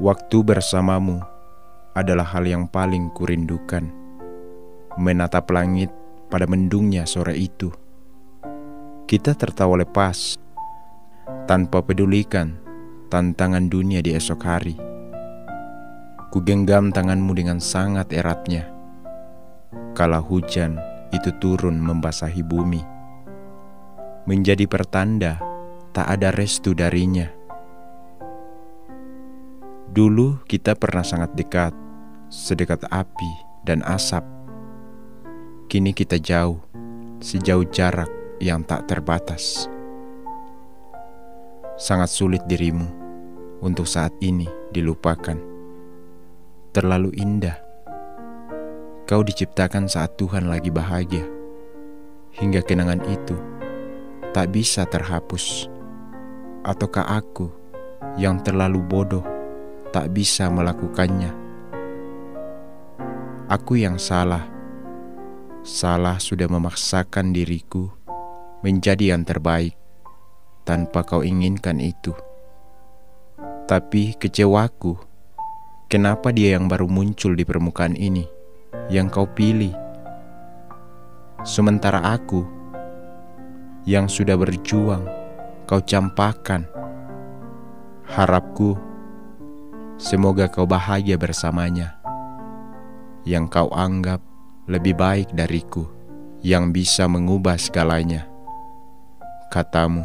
Waktu bersamamu adalah hal yang paling kurindukan. Menatap langit pada mendungnya sore itu. Kita tertawa lepas, tanpa pedulikan tantangan dunia di esok hari. Ku genggam tanganmu dengan sangat eratnya. Kala hujan itu turun membasahi bumi, menjadi pertanda tak ada restu darinya. Dulu kita pernah sangat dekat, sedekat api dan asap. Kini kita jauh, sejauh jarak yang tak terbatas. Sangat sulit dirimu untuk saat ini dilupakan. Terlalu indah. Kau diciptakan saat Tuhan lagi bahagia, hingga kenangan itu tak bisa terhapus. Ataukah aku yang terlalu bodoh tak bisa melakukannya? Aku yang salah sudah memaksakan diriku menjadi yang terbaik tanpa kau inginkan itu. Tapi kecewaku, kenapa dia yang baru muncul di permukaan ini yang kau pilih, sementara aku yang sudah berjuang kau campakkan. Harapku semoga kau bahagia bersamanya, yang kau anggap lebih baik dariku, yang bisa mengubah segalanya. Katamu.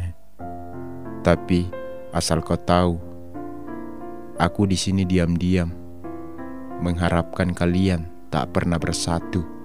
Tapi asal kau tahu, aku di sini diam-diam mengharapkan kalian tak pernah bersatu.